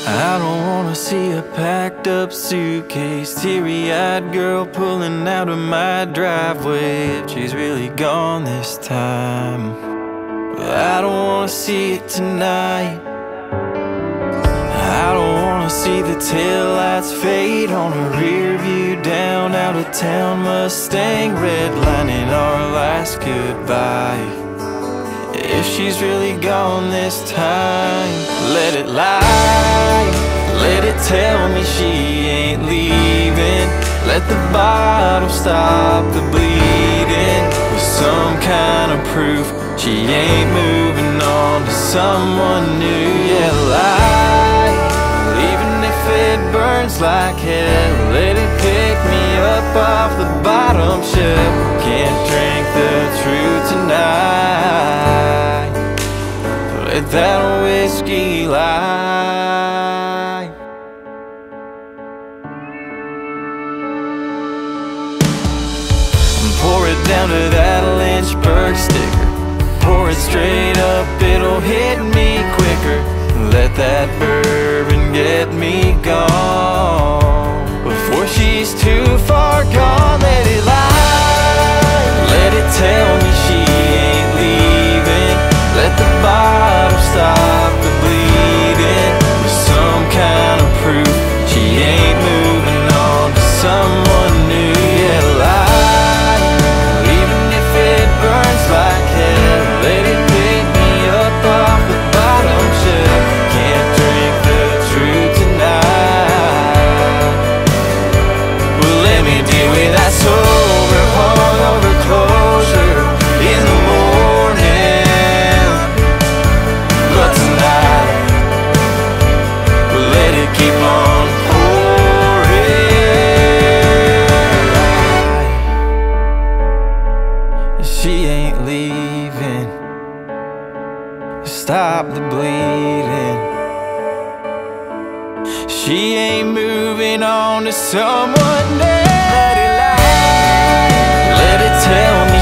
I don't wanna see a packed up suitcase, teary-eyed girl pulling out of my driveway. If she's really gone this time, but I don't wanna see it tonight. I don't wanna see the taillights fade on a rear view down out of town Mustang, redlining our last goodbye. If she's really gone this time, let it lie, let it tell me she ain't leaving. Let the bottle stop the bleeding with some kind of proof she ain't moving on to someone new. Yeah, lie, even if it burns like hell, let it pick me up off the bottom shelf. Can't drink the truth tonight, let that whiskey lie. Pour it down to that Lynchburg sticker, pour it straight up, it'll hit me quicker. Let that bourbon get me gone before she's too far gone. Let it lie, let it tell me she ain't leaving. Let the bottle stop the bleeding with some kind of proof she ain't moving on to someone new. Yeah, lie, even if it burns like hell, let it pick me up off the bottom shelf. Can't drink the truth tonight, well, let me deal with that sober, hungover closure in the morning. But tonight, well, let it keep on pouring. She ain't leaving, stop the bleeding. She ain't moving on to someone else. Let it lie, let it tell me